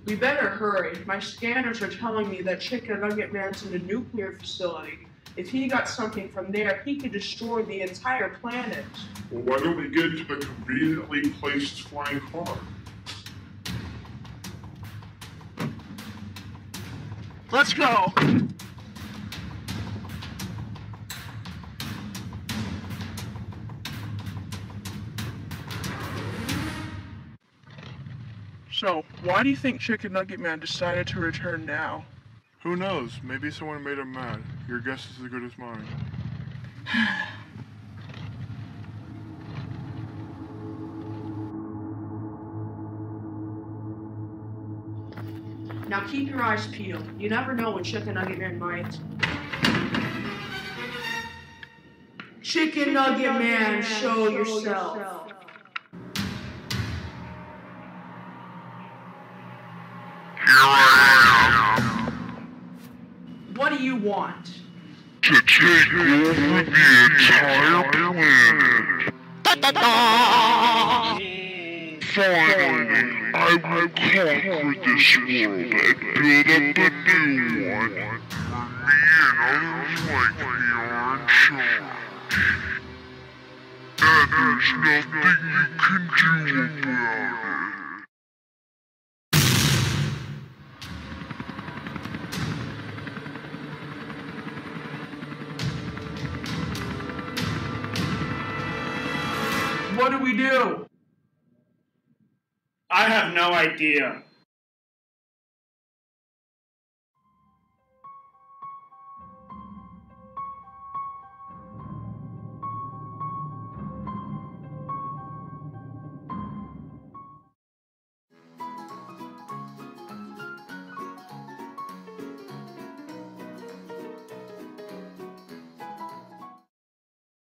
We better hurry. My scanners are telling me that Chicken Nugget Man's in a nuclear facility. If he got something from there, he could destroy the entire planet. Well, why don't we get to a conveniently placed flying car? Let's go! So, why do you think Chicken Nugget Man decided to return now? Who knows? Maybe someone made him mad. Your guess is as good as mine. Now keep your eyes peeled. You never know when Chicken Nugget Man might. Chicken Nugget Man, show yourself. What do you want? To take over the entire planet. Finally, I will conquer this world and build up a new one. Me and others like me are in charge. And there's nothing you can do about it. What do we do? I have no idea.